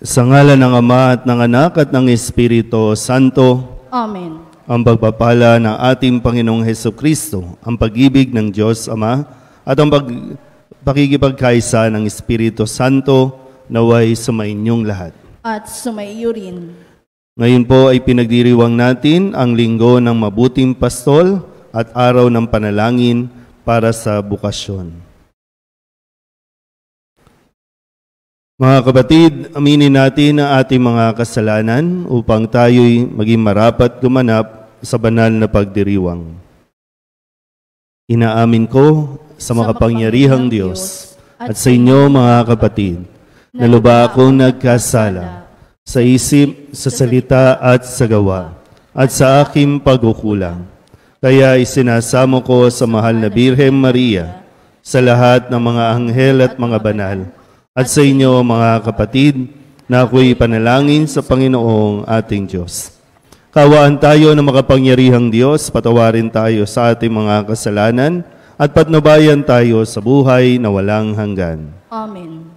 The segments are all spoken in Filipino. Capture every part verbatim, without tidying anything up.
Sa ngalan ng Ama at ng Anak at ng Espiritu Santo. Amen. Ang pagpapala ng ating Panginoong Hesukristo, ang pag-ibig ng Diyos Ama, at ang pag pakikipagkaisa ng Espiritu Santo naway sumainyong lahat. At sumaiyo rin. Ngayon po ay pinagdiriwang natin ang linggo ng mabuting pastol at araw ng panalangin para sa bukasyon. Mga kapatid, aminin natin ang ating mga kasalanan upang tayo'y maging marapat gumanap sa banal na pagdiriwang. Inaamin ko sa makapangyarihang Diyos at sa inyo mga kapatid, na lubha akong nagkasala sa isip, sa salita at sa gawa, at sa aking pagkukulang. Kaya isinasamo ko sa mahal na Birhen Maria, sa lahat ng mga anghel at mga banal, at sa inyo mga kapatid, na ako'y panalangin sa Panginoong ating Diyos. Kawaan tayo ng makapangyarihang Diyos, patawarin tayo sa ating mga kasalanan, at patnubayan tayo sa buhay na walang hanggan. Amen.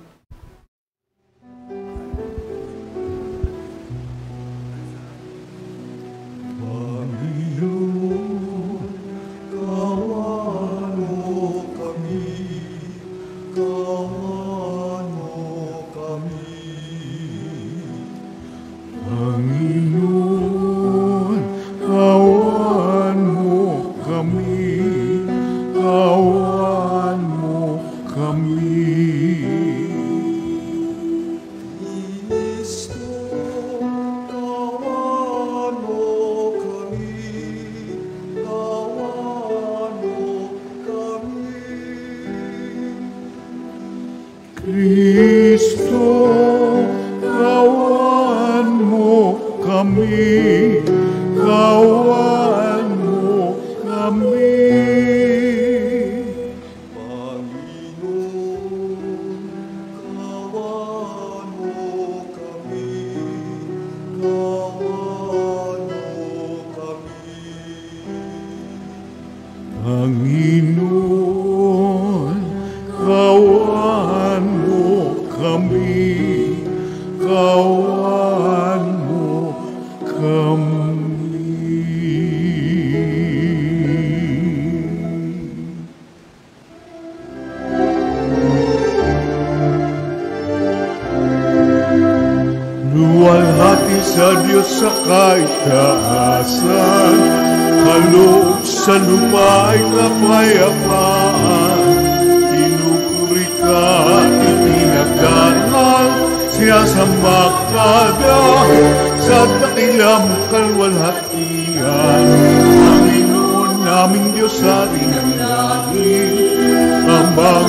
Sa lupa ay kapayapaan, tinupuri ka, itinagdangal, sinasamba ka dahil sa dakilang kalwalhatian. Panginoon naming Diyos sa atin ang langit, amang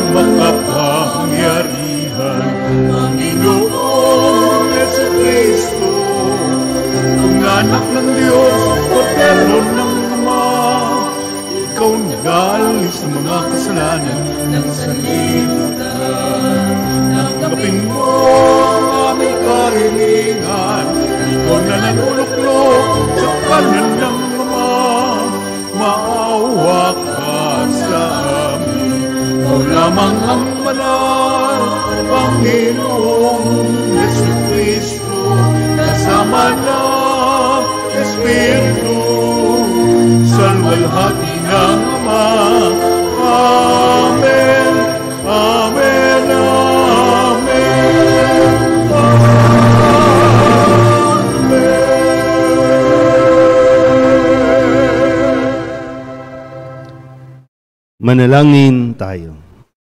makapangyarihan. Panginoon Jesucristo, ang anak ng Diyos, Kordero ng ikaw nag-aalis ng mga kasalanan ng sanlibutan. Tanggapin mo ang aming kahilingan. Ikaw na nanuluklok sa kanan ng Ama. Maawa ka sa amin. Ikaw lamang ang banal, Panginoong Jesucristo, kasama ng Espiritu sa luwalhati ng Ama. Amen, Amen, Amen, Amen. Manalangin tayo.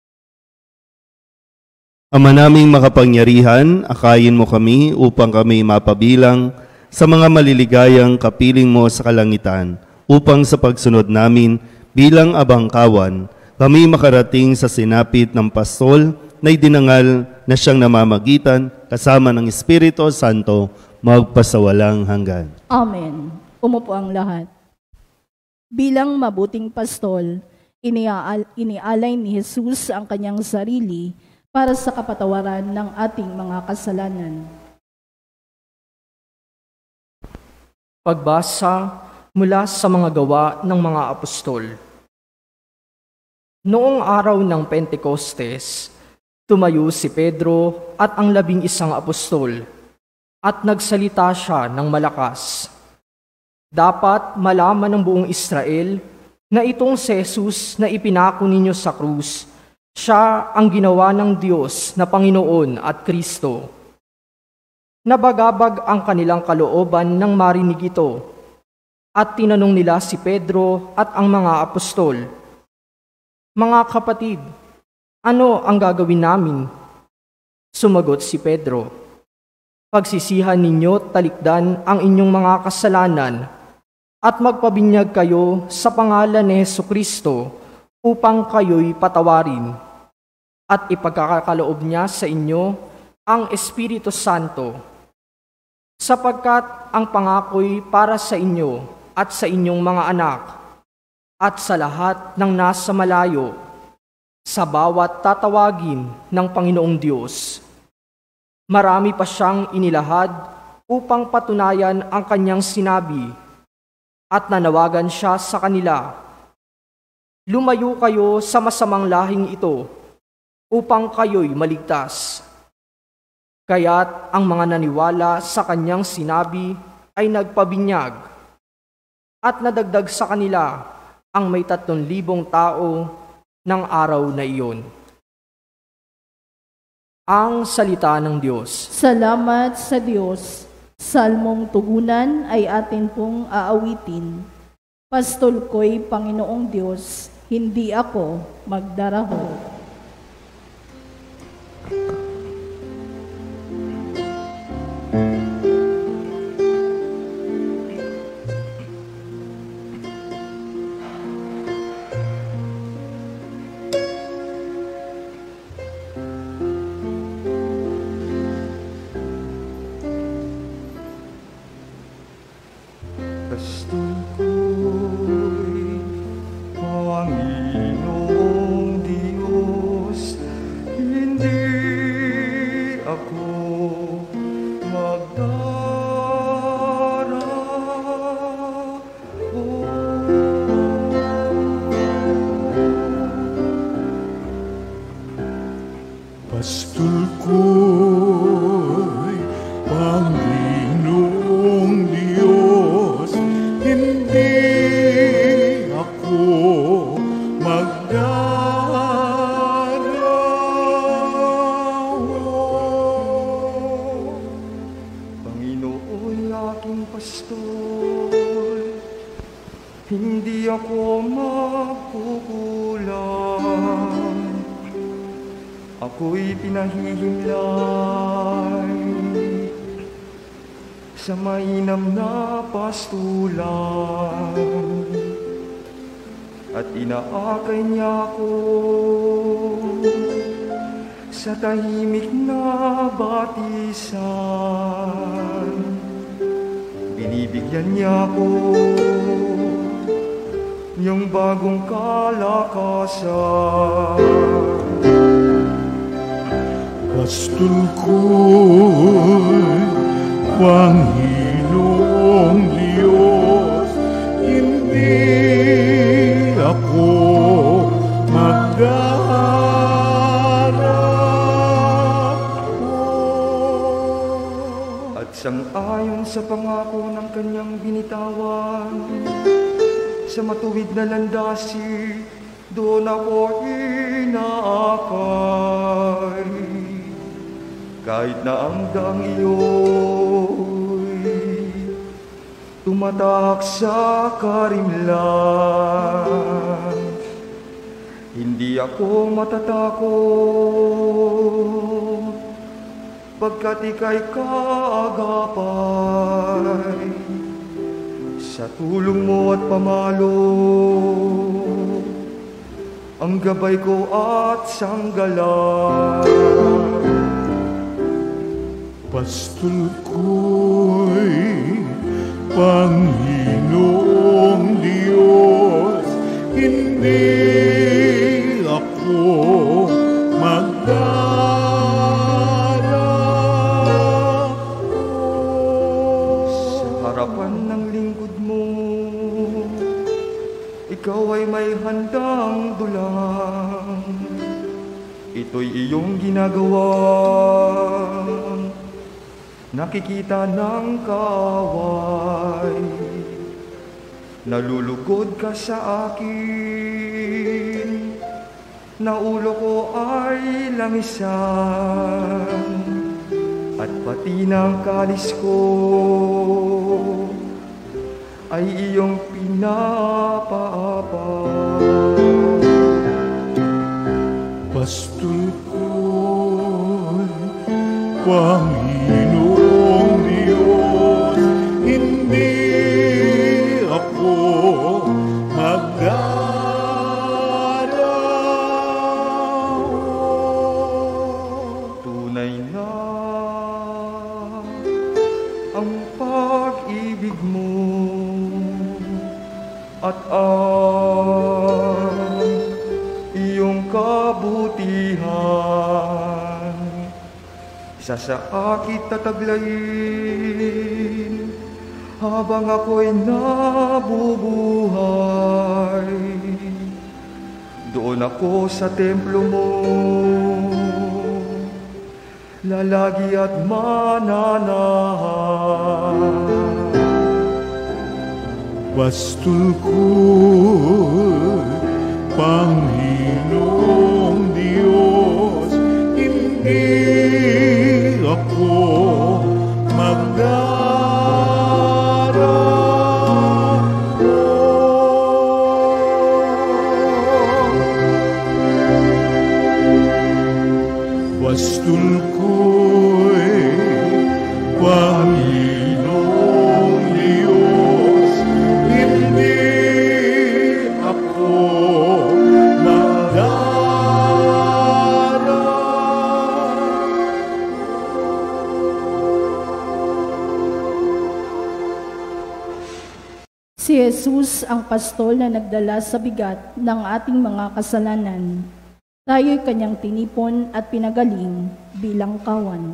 Ama naming makapangyarihan, akayin mo kami upang kami mapabilang sa mga maliligayang kapiling mo sa kalangitan, upang sa pagsunod namin bilang abangkawan, kami makarating sa sinapit ng pastol na idinangal na siyang namamagitan kasama ng Espiritu Santo magpasawalang hanggan. Amen. Umupo ang lahat. Bilang mabuting pastol, iniaal, inialay ni Jesus ang kanyang sarili para sa kapatawaran ng ating mga kasalanan. Pagbasa mula sa mga gawa ng mga apostol. Noong araw ng Pentecostes, tumayo si Pedro at ang labing isang apostol at nagsalita siya ng malakas. Dapat malaman ng buong Israel na itong si Jesus na ipinako ninyo sa krus, siya ang ginawa ng Diyos na Panginoon at Kristo. Nabagabag ang kanilang kalooban nang marinig ito, at tinanong nila si Pedro at ang mga apostol, "Mga kapatid, ano ang gagawin namin?" Sumagot si Pedro, "Pagsisihan ninyo talikdan ang inyong mga kasalanan at magpabinyag kayo sa pangalan ni Jesucristo upang kayo'y patawarin, at ipagkakakaloob niya sa inyo ang Espiritu Santo, sapagkat ang pangako'y para sa inyo at sa inyong mga anak at sa lahat ng nasa malayo, sa bawat tatawagin ng Panginoong Diyos." Marami pa siyang inilahad upang patunayan ang kanyang sinabi, at nanawagan siya sa kanila, "Lumayo kayo sa masamang lahing ito upang kayo'y maligtas." Kaya't ang mga naniwala sa kanyang sinabi ay nagpabinyag, at nadagdag sa kanila ang may tatlong libong tao ng araw na iyon. Ang salita ng Diyos. Salamat sa Diyos. Salmong tugunan ay atin pong aawitin. Pastol ko'y Panginoong Diyos, hindi ako magdaraho. Pastol ko'y Panginoong Diyos, hindi ako magdaraho. Panginoon aking pastol, hindi ako magkukulang. Ako'y pinahihimlay sa mainam na pastulan, at inaakay niya ako sa tahimik na batisan. Binibigyan niya ako yung bagong kalakasan. Pastol ko'y Panginoong Diyos, hindi ako magdaraho. At sang-ayon sa pangako ng kanyang binitawan, sa matuwid na landasi, doon ako inaakay. Kahit na ang daang iyo'y tumatak sa karimlan, hindi ako matatakot, pagkat ika'y kaagapay. Sa tulong mo at pamalo, ang gabay ko at sanggalang. Pastol ko'y Panginoong Diyos, hindi ako magdaraho. Sa harapan ng lingkod mo, ikaw ay may handang dulang. Ito'y iyong ginagawa nakikita ng kaaway. Nalulugod ka sa akin, na ulo ko ay langisan, at pati ng kalis ko ay iyong pinapaapa. Pastol ko'y Panginoong Diyos, hindi ako magdadalaw. Tunay na ang pag-ibig mo at ang iyong kabutihan, isa sa akit tataglayin habang ako'y nabubuhay. Doon ako sa templo mo, lalagi at mananahan. Pastol ko'y Panginoong Diyos, hindi ako magdadalaw. Pastol ko'y Panginoong Diyos, hindi ako Si Jesus ang pastol na nagdala sa bigat ng ating mga kasalanan. Tayo'y kanyang tinipon at pinagaling bilang kawan.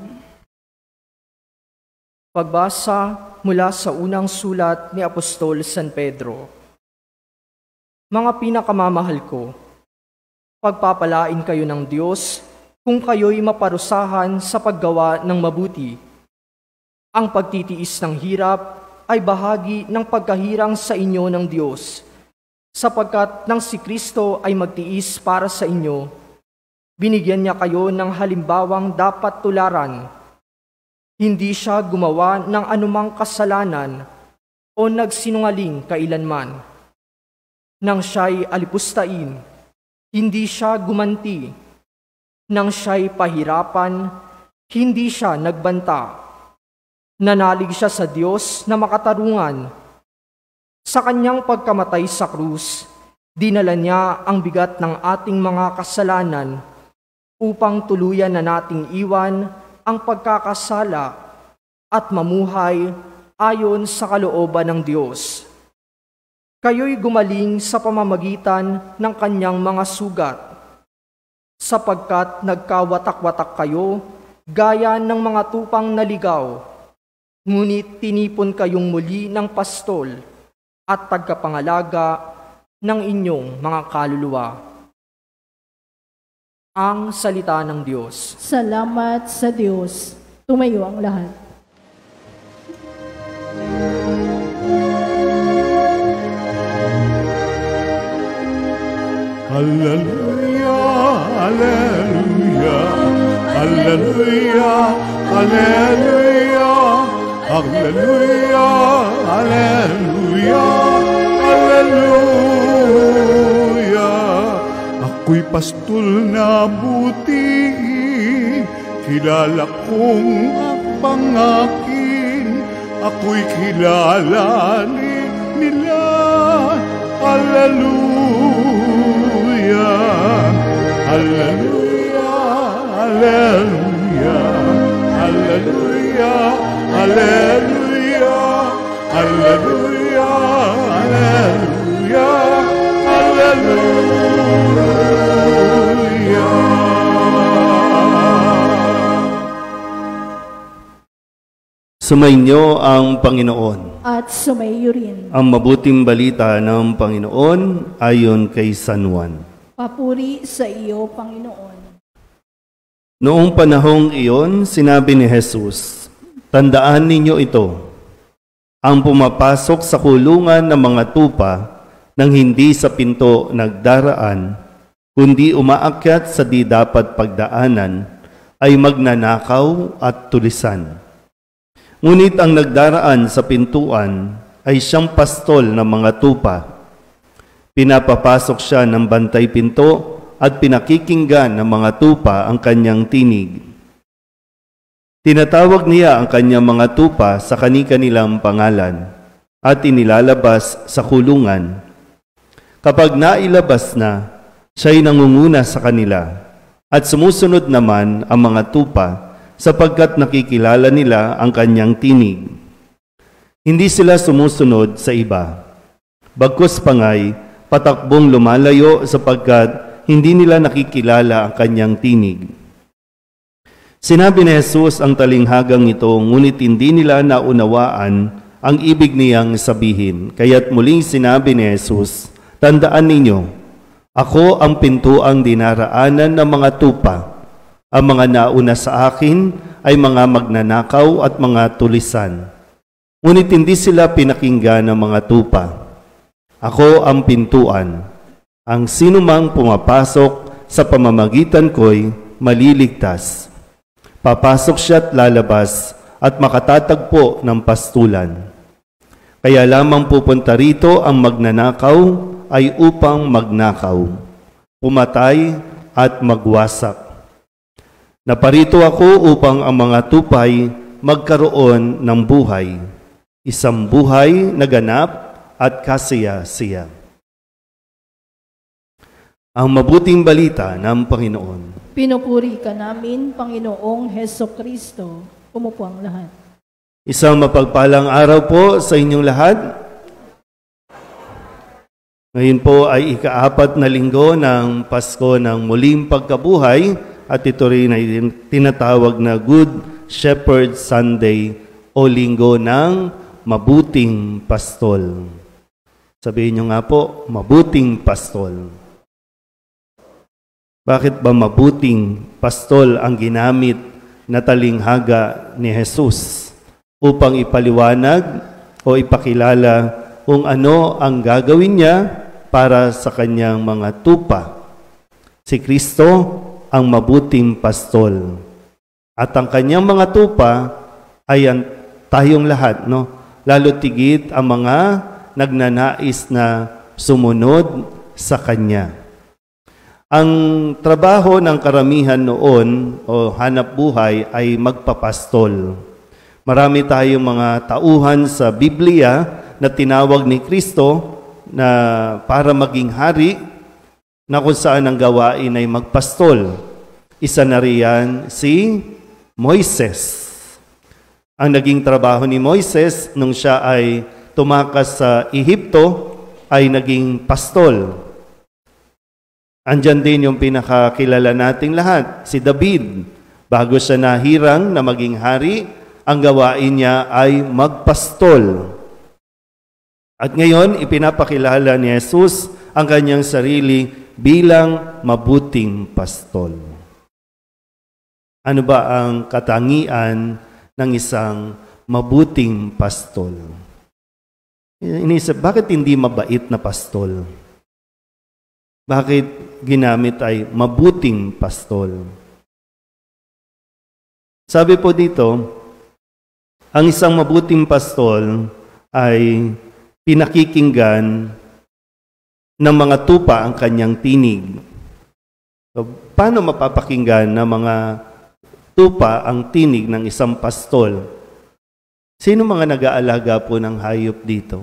Pagbasa mula sa unang sulat ni Apostol San Pedro. Mga pinakamamahal ko, pagpapalain kayo ng Diyos kung kayo'y maparusahan sa paggawa ng mabuti. Ang pagtitiis ng hirap ay bahagi ng pagkahirang sa inyo ng Diyos, sapagkat nang si Kristo ay magtiis para sa inyo, binigyan niya kayo ng halimbawang dapat tularan. Hindi siya gumawa ng anumang kasalanan o nagsinungaling kailanman. Nang siya'y alipustain, hindi siya gumanti. Nang siya'y pahirapan, hindi siya nagbanta. Nanalig siya sa Diyos na makatarungan. Sa kanyang pagkamatay sa krus, dinala niya ang bigat ng ating mga kasalanan upang tuluyan na nating iwan ang pagkakasala at mamuhay ayon sa kalooban ng Diyos. Kayo'y gumaling sa pamamagitan ng kanyang mga sugat, sapagkat nagkawatak-watak kayo gaya ng mga tupang naligaw. Ngunit tinipon kayong muli ng pastol at tagapangalaga ng inyong mga kaluluwa. Ang salita ng Diyos. Salamat sa Diyos. Tumayo ang lahat. Hallelujah, hallelujah, hallelujah, hallelujah, hallelujah, hallelujah, hallelujah. Ako'y pastol na buti, kilala kong ang pangakin, ako'y kilala ni nila. Hallelujah, hallelujah, hallelujah, hallelujah, hallelujah, hallelujah, hallelujah, hallelujah. Sumainyo ang Panginoon. At sumayo rin. Ang mabuting balita ng Panginoon ayon kay San Juan. Papuri sa iyo, Panginoon. Noong panahong iyon, sinabi ni Jesus, Tandaan ninyo ito, ang pumapasok sa kulungan ng mga tupa nang hindi sa pinto nagdaraan, kundi umaakyat sa di dapat pagdaanan, ay magnanakaw at tulisan. Ngunit ang nagdaraan sa pintuan ay siyang pastol ng mga tupa. Pinapapasok siya ng bantay pinto at pinakikinggan ng mga tupa ang kanyang tinig. Tinatawag niya ang kanyang mga tupa sa kani-kanilang pangalan at inilalabas sa kulungan. Kapag nailabas na, siya'y nangunguna sa kanila at sumusunod naman ang mga tupa sapagkat nakikilala nila ang kanyang tinig. Hindi sila sumusunod sa iba. Bagkus pangay, patakbong lumalayo sapagkat hindi nila nakikilala ang kanyang tinig. Sinabi ni Jesus ang talinghagang ito, ngunit hindi nila naunawaan ang ibig niyang sabihin. Kaya't muling sinabi ni Jesus, tandaan ninyo, ako ang pintuang dinaraanan ng mga tupa. Ang mga nauna sa akin ay mga magnanakaw at mga tulisan. Ngunit hindi sila pinakinggan ng mga tupa. Ako ang pintuan. Ang sinumang pumapasok sa pamamagitan ko'y maliligtas. Papasok siya at lalabas at makatatagpo ng pastulan. Kaya lamang pupunta rito ang magnanakaw ay upang magnakaw, pumatay at magwasak. Naparito ako upang ang mga tupay magkaroon ng buhay, isang buhay na ganap at kasiya-siya. Ang mabuting balita ng Panginoon. Pinupuri ka namin, Panginoong Hesukristo. Umupo ang lahat. Isang mapagpalang araw po sa inyong lahat. Ngayon po ay ikaapat na linggo ng Pasko ng muling pagkabuhay at ito rin ay tinatawag na Good Shepherd Sunday o linggo ng mabuting pastol. Sabihin nyo nga po, mabuting pastol. Bakit ba mabuting pastol ang ginamit na talinghaga ni Jesus upang ipaliwanag o ipakilala kung ano ang gagawin niya para sa kanyang mga tupa? Si Kristo ang mabuting pastol. At ang kanyang mga tupa ay ang tayong lahat, no? Lalo tigit ang mga nagnanais na sumunod sa kanya. Ang trabaho ng karamihan noon o hanap buhay ay magpapastol. Marami tayong mga tauhan sa Biblia na tinawag ni Kristo na para maging hari na kung saan ang gawain ay magpastol. Isa na riyan si Moises. Ang naging trabaho ni Moises nung siya ay tumakas sa Ehipto ay naging pastol. Andyan din yung pinakakilala nating lahat, si David. Bago siya nahirang na maging hari, ang gawain niya ay magpastol. At ngayon, ipinapakilala ni Jesus ang kanyang sarili bilang mabuting pastol. Ano ba ang katangian ng isang mabuting pastol? Inisip, bakit hindi mabait na pastol? Bakit ginamit ay mabuting pastol? Sabi po dito, ang isang mabuting pastol ay pinakikinggan ng mga tupa ang kanyang tinig. So, paano mapapakinggan ng mga tupa ang tinig ng isang pastol? Sino mga nag-aalaga po ng hayop dito?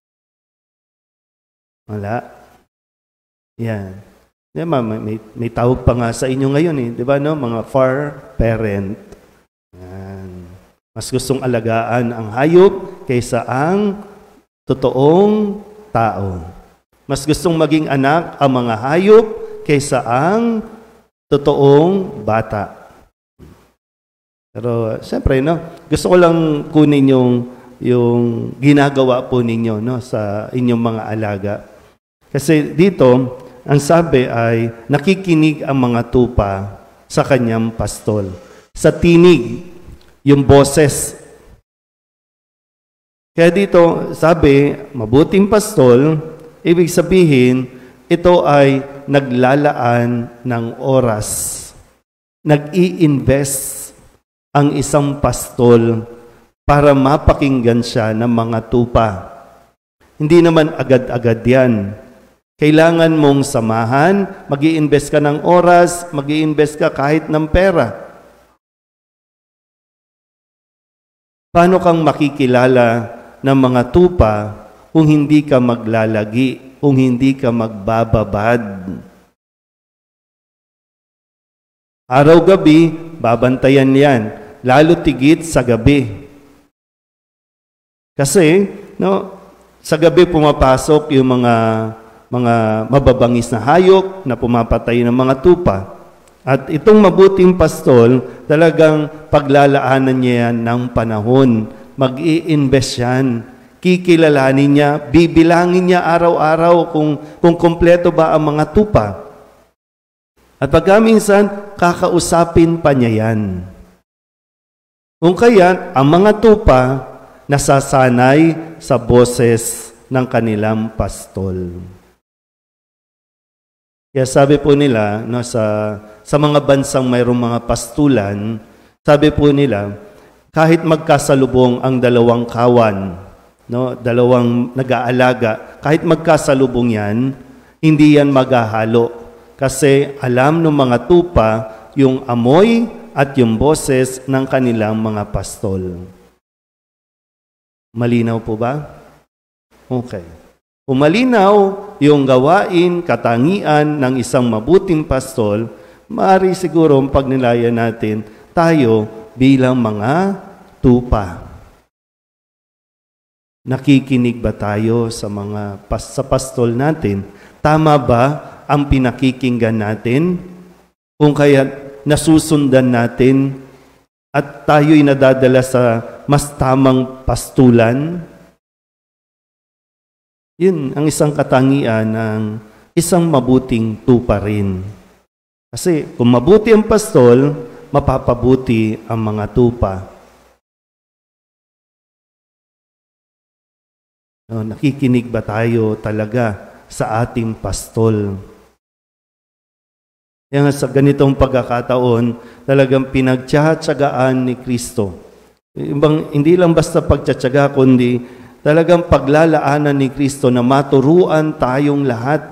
Wala. Yan. Yan may, may, may tawag pa nga sa inyo ngayon eh. Di ba no? Mga far parent. Yan. Mas gustong alagaan ang hayop kaysa ang totoong tao. Mas gustong maging anak ang mga hayop kaysa ang totoong bata. Pero siyempre, no? Gusto ko lang kunin yung, yung ginagawa po ninyo no? Sa inyong mga alaga. Kasi dito, ang sabi ay nakikinig ang mga tupa sa kanyang pastol. Sa tinig, yung boses Kaya dito, sabi, mabuting pastol, ibig sabihin, ito ay naglalaan ng oras. Nag-i-invest ang isang pastol para mapakinggan siya ng mga tupa. Hindi naman agad-agad yan. Kailangan mong samahan, mag-i-invest ka ng oras, mag-i-invest ka kahit ng pera. Paano kang makikilala ng mga tupa kung hindi ka maglalagi, kung hindi ka magbababad? Araw-gabi, babantayan yan, lalo tigit sa gabi. Kasi, no, sa gabi pumapasok yung mga mga mababangis na hayop na pumapatay ng mga tupa. At itong mabuting pastol, talagang paglalaanan niya yan ng panahon. Mag-i-invest yan. Kikilalanin niya, bibilangin niya araw-araw kung, kung kompleto ba ang mga tupa. At pagka minsan, kakausapin pa niya yan. Kung kaya, ang mga tupa nasasanay sa boses ng kanilang pastol. Kaya sabi po nila, no, sa, sa mga bansang mayroong mga pastulan, sabi po nila, kahit magkasalubong ang dalawang kawan, no, dalawang nag-aalaga, kahit magkasalubong yan, hindi yan maghahalo. Kasi alam ng mga tupa yung amoy at yung boses ng kanilang mga pastol. Malinaw po ba? Okay. Kung malinaw yung gawain, katangian ng isang mabuting pastol, maaari siguro ang pagnilayan natin tayo bilang mga tupa. Nakikinig ba tayo sa mga pas sa pastol natin? Tama ba ang pinakikinggan natin? Kung kaya nasusundan natin at tayo'y nadadala sa mas tamang pastulan? Yun ang isang katangian ng isang mabuting tupa rin. Kasi kung mabuti ang pastol, mapapabuti ang mga tupa. No, nakikinig ba tayo talaga sa ating pastol? Kaya nga sa ganitong pagkakataon, talagang pinagtiyatsagaan ni Kristo. Ibang, hindi lang basta pagtiyatsaga, kundi talagang paglalaanan ni Kristo na maturuan tayong lahat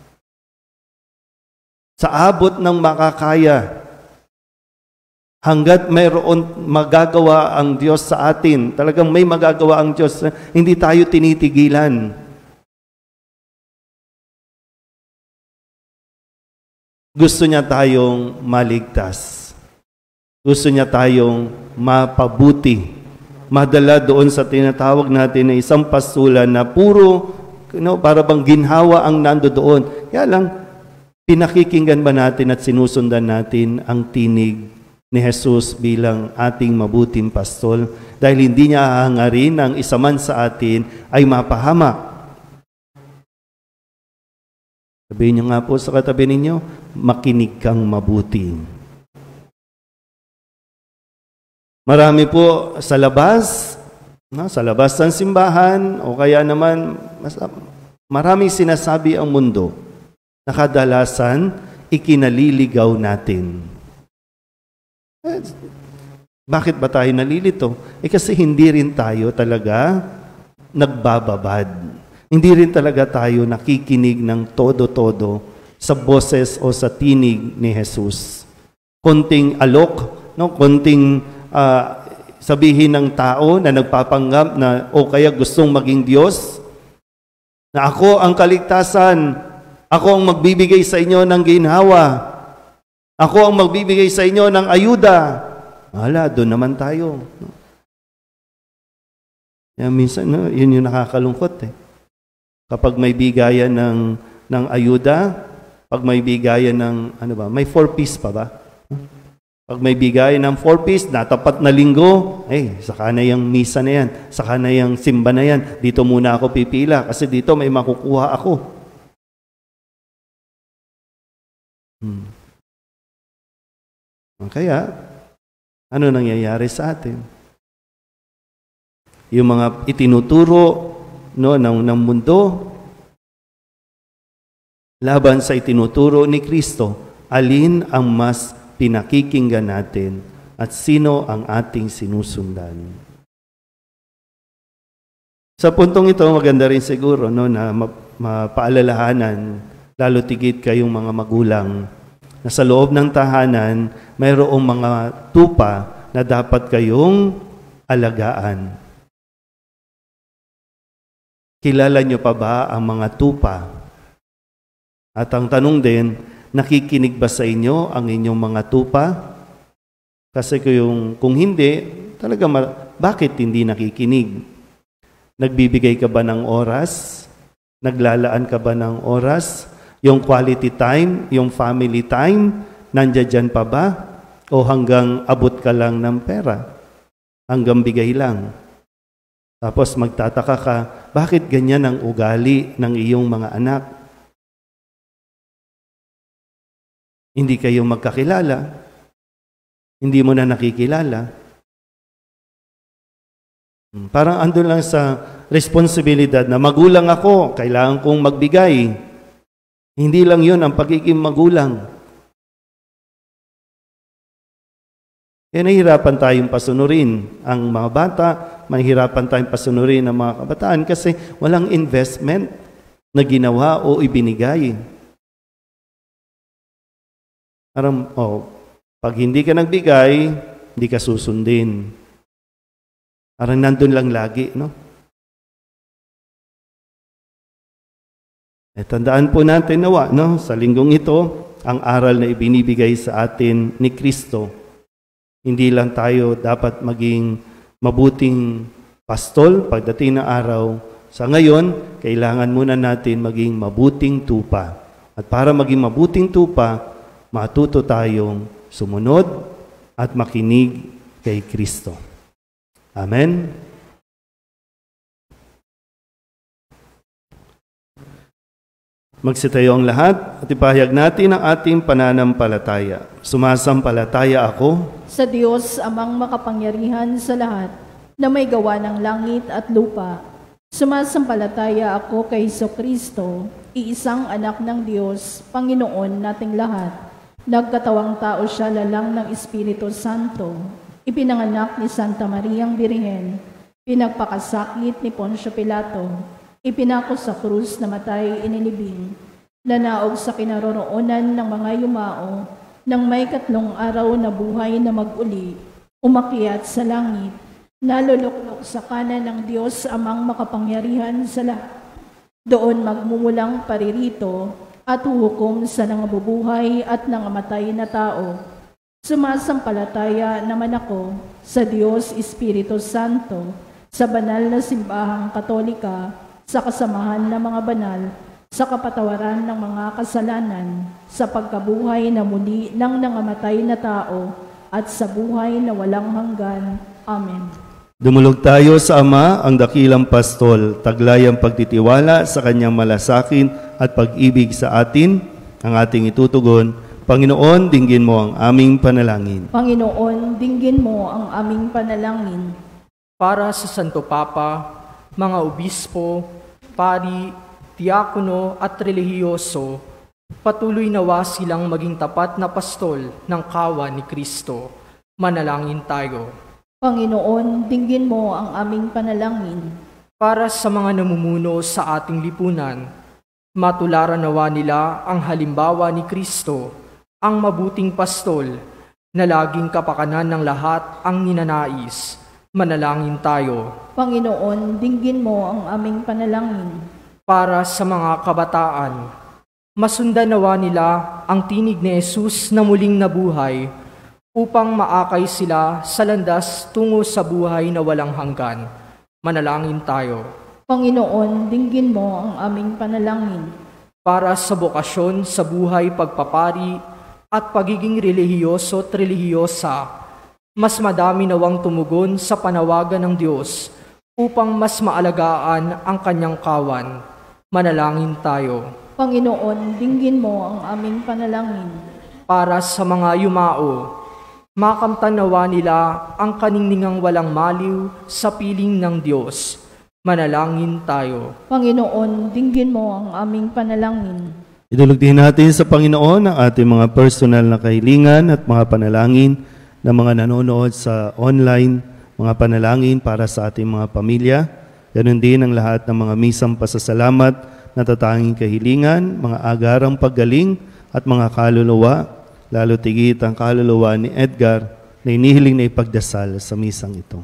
sa abot ng makakaya. Hanggat mayroon magagawa ang Diyos sa atin, talagang may magagawa ang Diyos, hindi tayo tinitigilan. Gusto niya tayong maligtas. Gusto niya tayong mapabuti. Madala doon sa tinatawag natin na isang pastulan na puro, you know, para bang ginhawa ang nando doon. Kaya lang, pinakikinggan ba natin at sinusundan natin ang tinig ni Jesus bilang ating mabuting pastol? Dahil hindi niya hahangarin ang isa man sa atin ay mapahamak. Sabihin niyo nga po sa katabi ninyo, makinig kang mabuti. Marami po sa labas, no, sa labas ng simbahan, o kaya naman, mas, maraming sinasabi ang mundo na kadalasan ikinaliligaw natin. Eh, bakit ba tayo nalilito? Eh kasi hindi rin tayo talaga nagbababad. Hindi rin talaga tayo nakikinig ng todo-todo sa boses o sa tinig ni Jesus. Konting alok, no, konting uh, sabihin ng tao na nagpapanggap na o kaya gustong maging Diyos, na ako ang kaligtasan, ako ang magbibigay sa inyo ng ginhawa, ako ang magbibigay sa inyo ng ayuda. Hala, doon naman tayo. Yan, minsan, no, yun yung nakakalungkot eh. Kapag may bigayan ng, ng ayuda, pag may bigayan ng, ano ba, may four-piece pa ba? Pag may bigayan ng four-piece, natapat na linggo, eh, saka na yung misa na yan, saka na yung simba na yan, dito muna ako pipila, kasi dito may makukuha ako. Hmm. Kaya, ano nangyayari sa atin? yung mga itinuturo no, ng, ng mundo, laban sa itinuturo ni Kristo, alin ang mas pinakikinggan natin at sino ang ating sinusundan. Sa puntong ito, maganda rin siguro no, na mapaalalahanan, lalo tigit kayong mga magulang, na sa loob ng tahanan, mayroong mga tupa na dapat kayong alagaan. Kilala nyo pa ba ang mga tupa? At ang tanong din, nakikinig ba sa inyo ang inyong mga tupa? Kasi kung, kung hindi, talaga bakit hindi nakikinig? Nagbibigay ka ba ng oras? Naglalaan ka ba ng oras? Yung quality time, yung family time, nandiyan dyan pa ba? O hanggang abot ka lang ng pera? Hanggang bigay lang? Tapos magtataka ka, bakit ganyan ang ugali ng iyong mga anak? Hindi kayo magkakilala. Hindi mo na nakikilala. Parang andun lang sa responsibilidad na magulang ako, kailangan kong magbigay. Hindi lang yun ang pagiging magulang. Kaya nahihirapan tayong pasunurin ang mga bata, mahihirapan tayong pasunurin ang mga kabataan kasi walang investment na ginawa o ibinigay. Parang, oh, pag hindi ka nagbigay, hindi ka susundin. Parang nandun lang lagi, no? Eh, tandaan po natin nawa, no? Sa linggong ito, ang aral na ibinibigay sa atin ni Kristo. Hindi lang tayo dapat maging mabuting pastol pagdating ng araw. Sa ngayon, kailangan muna natin maging mabuting tupa. At para maging mabuting tupa, matuto tayong sumunod at makinig kay Kristo. Amen? Magsitayo ang lahat at ipahayag natin ang ating pananampalataya. Sumasampalataya ako sa Diyos amang makapangyarihan sa lahat, na may gawa ng langit at lupa. Sumasampalataya ako kay Jesucristo, iisang anak ng Diyos, Panginoon nating lahat. Nagkatawang tao siya lalang ng Espiritu Santo. Ipinanganak ni Santa Mariang Birhen. Pinagpakasakit ni Poncio Pilato. Ipinako sa krus na matay inilibing, nanaog sa kinaroroonan ng mga yumao, nang may katlong araw na buhay na mag-uli, umakyat sa langit, naluluklok sa kanan ng Diyos amang makapangyarihan sa lahat. Doon magmumulang paririto at huhukom sa nangabubuhay at nangamatay na tao. Sumasampalataya naman ako sa Diyos Espiritu Santo, sa banal na simbahang Katolika, sa kasamahan ng mga banal, sa kapatawaran ng mga kasalanan, sa pagkabuhay na muli ng nangamatay na tao, at sa buhay na walang hanggan. Amen. Dumulog tayo sa Ama, ang dakilang pastol, taglayang pagtitiwala sa kanyang malasakin at pag-ibig sa atin, ang ating itutugon. Panginoon, dinggin mo ang aming panalangin. Panginoon, dinggin mo ang aming panalangin. Para sa Santo Papa, mga obispo, pari, diakono at relihiyoso, patuloy nawa silang maging tapat na pastol ng kawan ni Kristo. Manalangin tayo. Panginoon, dinggin mo ang aming panalangin. Para sa mga namumuno sa ating lipunan, matularan nawa nila ang halimbawa ni Kristo, ang mabuting pastol, na laging kapakanan ng lahat ang ninanais. Manalangin tayo. Panginoon, dinggin mo ang aming panalangin. Para sa mga kabataan, masundan nawa nila ang tinig ni Jesus na muling nabuhay upang maakay sila sa landas tungo sa buhay na walang hanggan. Manalangin tayo. Panginoon, dinggin mo ang aming panalangin. Para sa bokasyon sa buhay pagpapari at pagiging relihiyoso at relihiyosa, mas madami nawang tumugon sa panawagan ng Diyos upang mas maalagaan ang kanyang kawan. Manalangin tayo. Panginoon, dinggin mo ang aming panalangin. Para sa mga yumao, Makamtanawa nila ang kaningningang walang maliw sa piling ng Diyos. Manalangin tayo. Panginoon, dinggin mo ang aming panalangin. Idulugtin natin sa Panginoon ang ating mga personal na kahilingan at mga panalangin ng mga nanonood sa online, mga panalangin para sa ating mga pamilya. Ganon din ang lahat ng mga misang pasasalamat, natatanging kahilingan, mga agarang paggaling at mga kaluluwa, lalo tigit ang kaluluwa ni Edgar na inihiling na ipagdasal sa misang ito.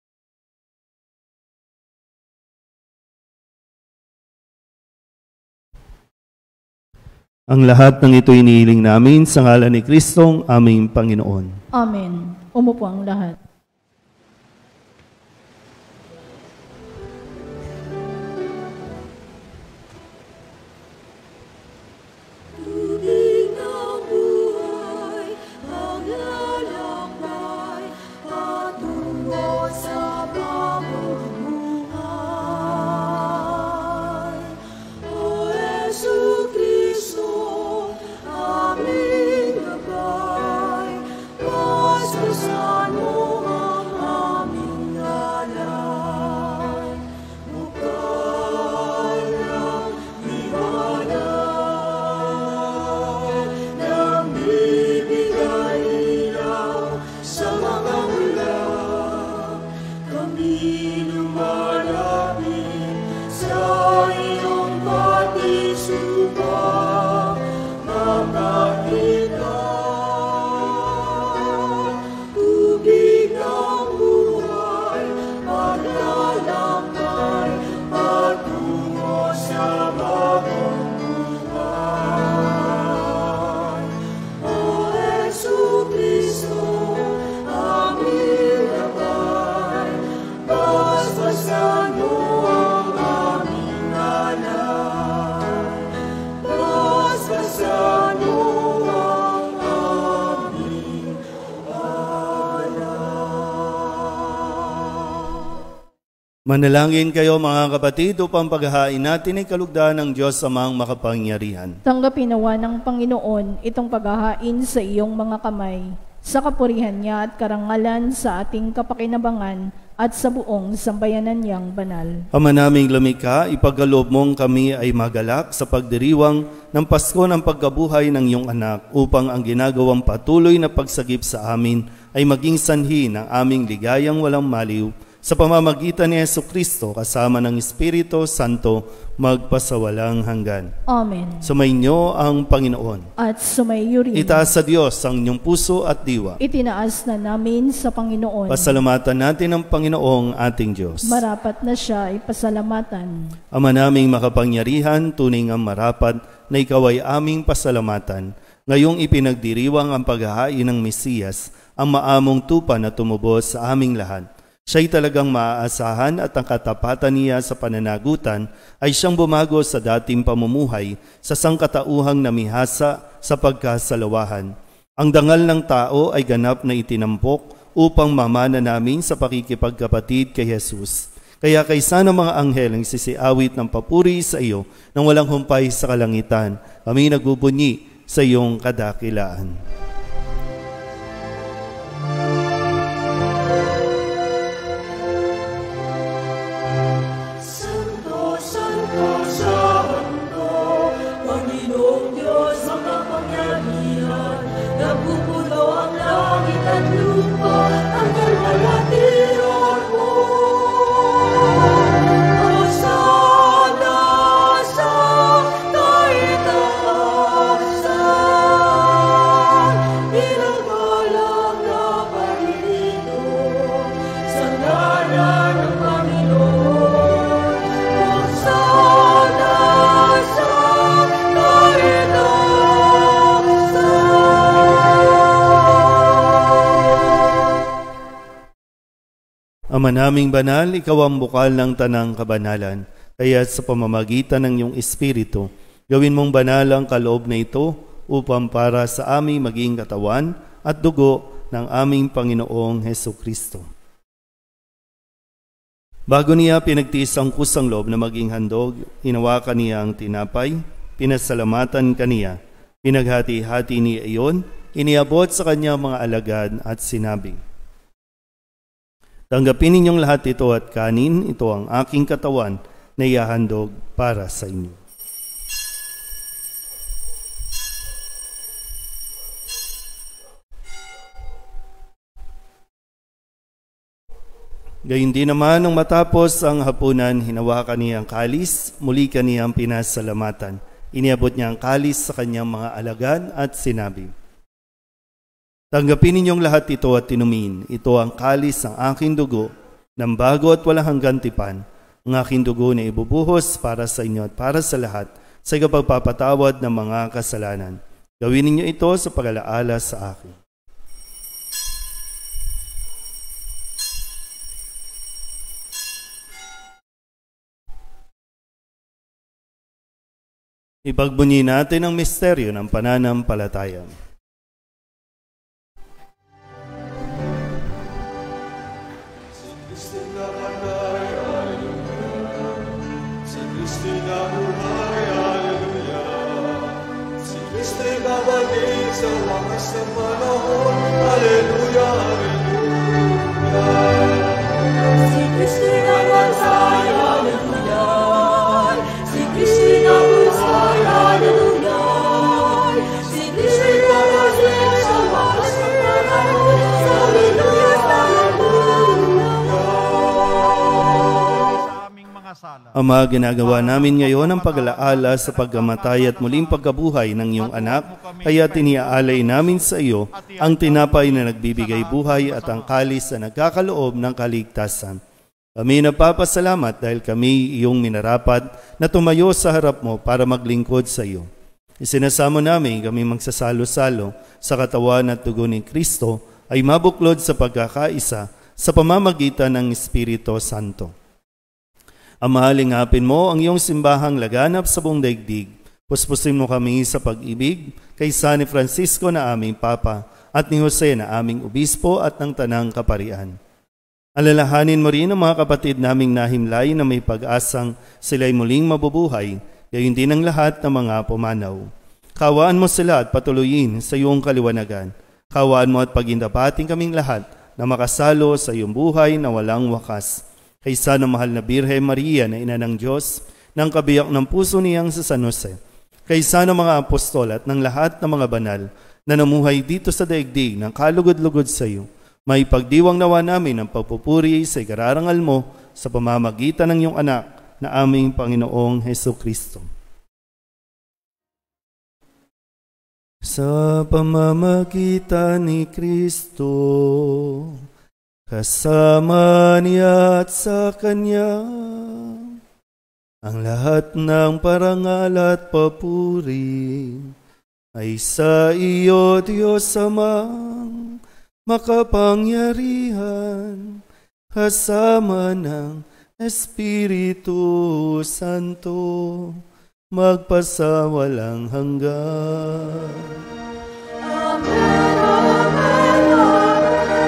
Ang lahat ng ito inihiling namin sa ngalan ni Kristong aming Panginoon. Amen. Umupo ang lahat. Manalangin kayo mga kapatid upang paghahain natin ay kalugdan ng Diyos amang makapangyarihan. Tanggapin nawa ng Panginoon itong paghahain sa iyong mga kamay, sa kapurihan niya at karangalan sa ating kapakinabangan at sa buong sambayanan niyang banal. Ama naming lumikha, ipagkaloob mong kami ay magalak sa pagdiriwang ng Pasko ng pagkabuhay ng iyong anak upang ang ginagawang patuloy na pagsagip sa amin ay maging sanhi ng aming ligayang walang maliw sa pamamagitan ni Jesucristo kasama ng Espiritu Santo magpasawalang hanggan. Amen. Sumainyo ang Panginoon. At sumaiyo rin. Itaas sa Diyos ang inyong puso at diwa. Itinaas na namin sa Panginoon. Pasalamatan natin ang Panginoong ating Diyos. Marapat na siya ay pasalamatan. Ama naming makapangyarihan, tunay ang marapat na ikaw ay aming pasalamatan. Ngayong ipinagdiriwang ang paghahain ng Mesiyas, ang maamong tupa na tumubos sa aming lahat. Siya'y talagang maaasahan at ang katapatan niya sa pananagutan ay siyang bumago sa dating pamumuhay sa sangkatauhang namihasa sa pagkasalawahan. Ang dangal ng tao ay ganap na itinampok upang mamana namin sa pakikipagkapatid kay Jesus. Kaya kaysa ng mga anghel ang sisiawit ng papuri sa iyo nang walang humpay sa kalangitan, kami nagbubunyi sa iyong kadakilaan. Ama naming banal, ikaw ang bukal ng tanang kabanalan. Kaya sa pamamagitan ng iyong Espiritu, gawin mong banal ang kaloob na ito upang para sa aming maging katawan at dugo ng aming Panginoong Hesukristo. Bago niya pinagtiis ang kusang loob na maging handog, hinawakan niya ang tinapay, pinasalamatan kaniya, pinaghati-hati niya iyon, iniabot sa kanyang mga alagad at sinabi, "Tanggapin ninyong lahat ito at kanin, ito ang aking katawan na ihahandog para sa inyo." Gayun din naman nung matapos ang hapunan, hinawakan niya ang kalis, muli kaniyang pinasalamatan. Iniabot niya ang kalis sa kanyang mga alagad at sinabi, "Tanggapin ninyong lahat ito at inumin. Ito ang kalis ng aking dugo, ng bago at walang hanggang tipan. Ang aking dugo na ibubuhos para sa inyo at para sa lahat sa ikapagpapatawad ng mga kasalanan. Gawin ninyo ito sa pag-alaala sa akin." Ipagbunyi natin ang misteryo ng pananampalataya. Si Kristo'y namatay, Alleluia. Si Kristo'y nabuhay, Alleluia. Si Kristo'y babalik sa wakas ng panahon, Alleluia, Alleluia. Si Kristo'y namatay, Alleluia. Si Kristo'y nabuhay, Alleluia. Si Kristo'y babalik sa wakas ng panahon, Alleluia, Alleluia. Ama, ginagawa namin ngayon ang pag-alaala sa pagkamatay at muling pagkabuhay ng iyong anak, kaya tiniaalay namin sa iyo ang tinapay na nagbibigay buhay at ang kalis na nagkakaloob ng kaligtasan. Kami nagpapasalamat dahil kami iyong minarapat na tumayo sa harap mo para maglingkod sa iyo. Isinasamo namin kami magsasalo-salo sa katawan at dugo ni Kristo ay mabuklod sa pagkakaisa sa pamamagitan ng Espiritu Santo. Ama, lingapin mo ang iyong simbahang laganap sa buong daigdig. Puspusin mo kami sa pag-ibig kay San Francisco na aming Papa at ni Jose na aming Obispo at ng Tanang Kaparian. Alalahanin mo rin ang mga kapatid naming nahimlay na may pag-asang sila'y muling mabubuhay, gayon din ang lahat ng mga pumanaw. Kawaan mo sila at patuloyin sa iyong kaliwanagan. Kawaan mo at pagindapating kaming lahat na makasalo sa iyong buhay na walang wakas. Kaysa ng mahal na Birhen Maria na ina ng Diyos, ng kabiyak ng puso niyang sa San Jose, kaysa ng mga apostol at ng lahat ng mga banal na namuhay dito sa daigdig ng kalugod-lugod sa iyo, may pagdiwang nawa namin ang pagpupuri sa ikararangal mo sa pamamagitan ng iyong anak na aming Panginoong Hesus Kristo. Sa pamamagitan ni Kristo, kasama niya at sa Kanya, ang lahat ng parangal at papuri ay sa iyo, Diyos Amang makapangyarihan, kasama ng Espiritu Santo, magpasawalang hanggan. Amen, amen, amen.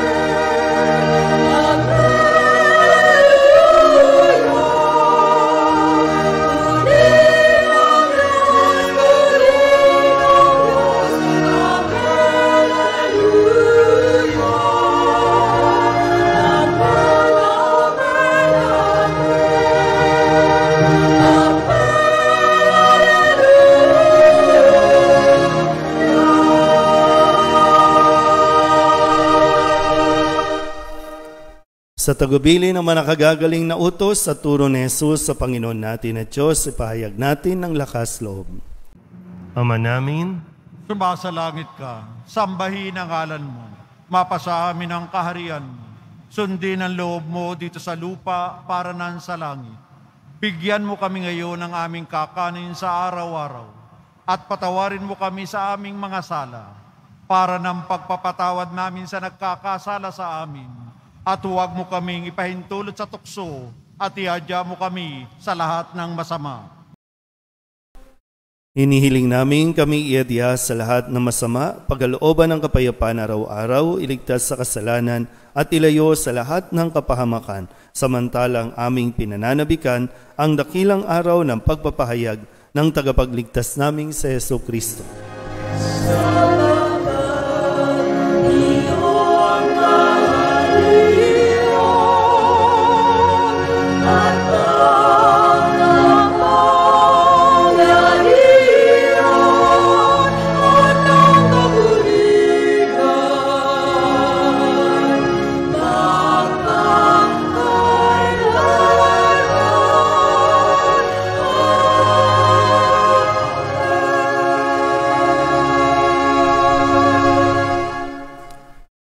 Sa tagubili ng mga nakagagaling na utos sa turo ni Jesus sa Panginoon natin at Diyos, ipahayag natin ng lakas loob. Ama namin, sumasalangit ka, sambahin ang ngalan mo, mapasa amin ang kaharian mo, sundin ang loob mo dito sa lupa para nan sa langit. Bigyan mo kami ngayon ng aming kakanin sa araw-araw, at patawarin mo kami sa aming mga sala, para ng pagpapatawad namin sa nagkakasala sa amin. At huwag mo kaming ipahintulot sa tukso at iadya mo kami sa lahat ng masama. Hinihiling namin kami iadya sa lahat ng masama, pagalooban ng kapayapaan araw-araw, iligtas sa kasalanan at ilayo sa lahat ng kapahamakan, samantalang aming pinananabikan ang dakilang araw ng pagpapahayag ng tagapagligtas naming si Hesus Kristo. Salamat.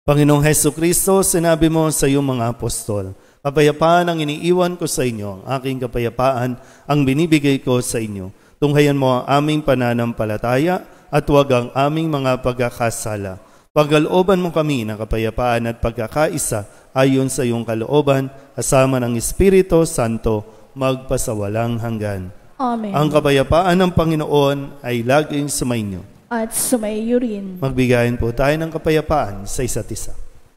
Panginoong Heso Kristo, sinabi mo sa iyong mga apostol, kapayapaan ang iniiwan ko sa inyo, ang aking kapayapaan ang binibigay ko sa inyo. Tunghayan mo ang aming pananampalataya at huwag ang aming mga pagkakasala. Pagkalooban mo kami ng kapayapaan at pagkakaisa ayon sa iyong kalooban, kasama ng Espiritu Santo, magpasawalang hanggan. Amen. Ang kapayapaan ng Panginoon ay laging sumainyo. At sumaiyo rin. Magbigayin po tayo ng kapayapaan sa isa't isa.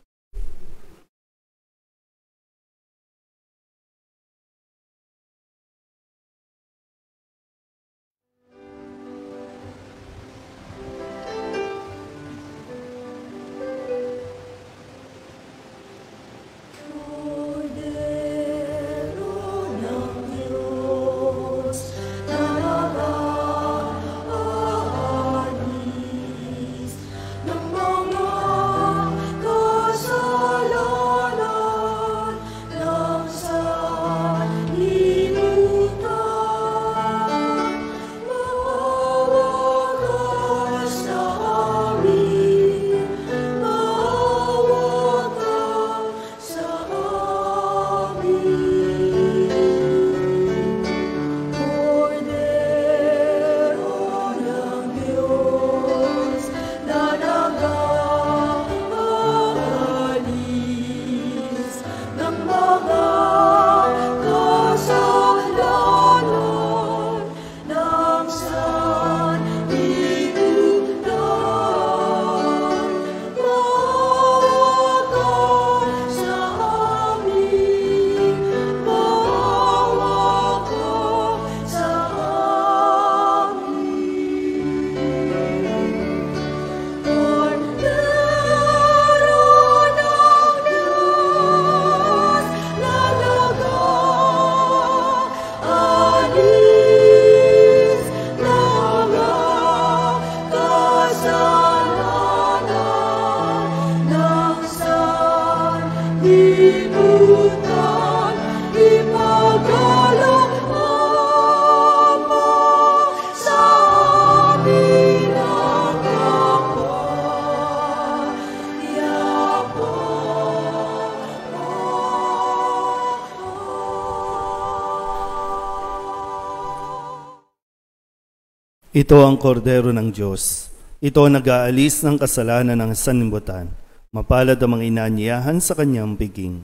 Ito ang kordero ng Diyos. Ito ang nag-aalis ng kasalanan ng sanlibutan. Mapalad ang mga inaanyayahan sa kanyang biging.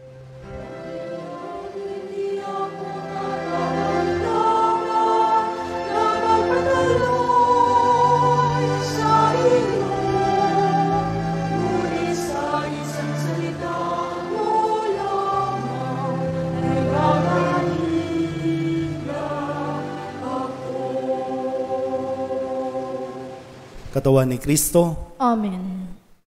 Katawan ni Kristo. Amen.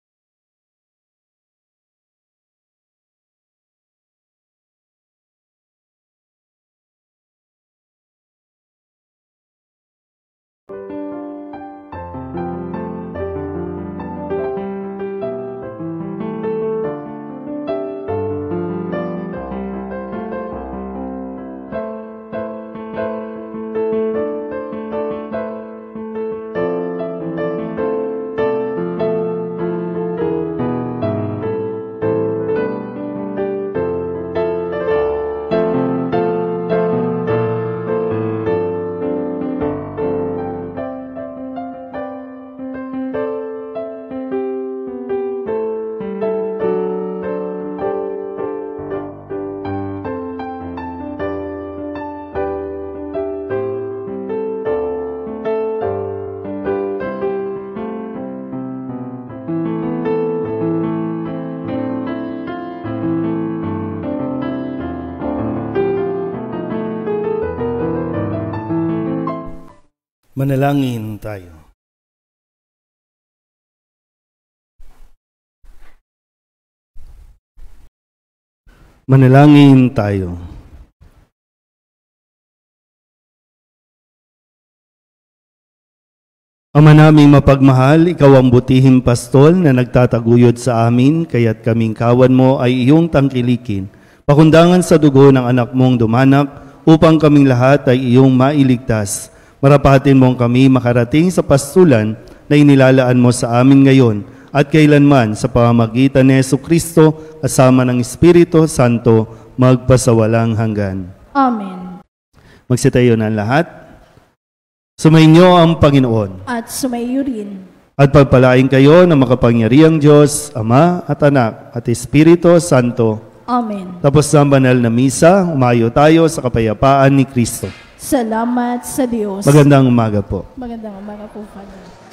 Manalangin tayo. Manalangin tayo. Ama naming mapagmahal, ikaw ang butihing pastol na nagtataguyod sa amin, kaya't kaming kawan mo ay iyong tangkilikin. Pakundangan sa dugo ng anak mong dumanak, upang kaming lahat ay iyong mailigtas. Marapatin mong kami makarating sa pastulan na inilalaan mo sa amin ngayon at kailanman sa pamamagitan ni Jesucristo kasama ng Espiritu Santo magpasawalang hanggan. Amen. Magsitayo na lahat. Sumainyo ang Panginoon. At sumayo rin. At pagpalain kayo ng makapangyarihang Diyos, Ama at Anak at Espiritu Santo. Amen. Tapos ng banal na misa, umayo tayo sa kapayapaan ni Kristo. Salamat sa Diyos. Magandang umaga po. Magandang umaga po, Father.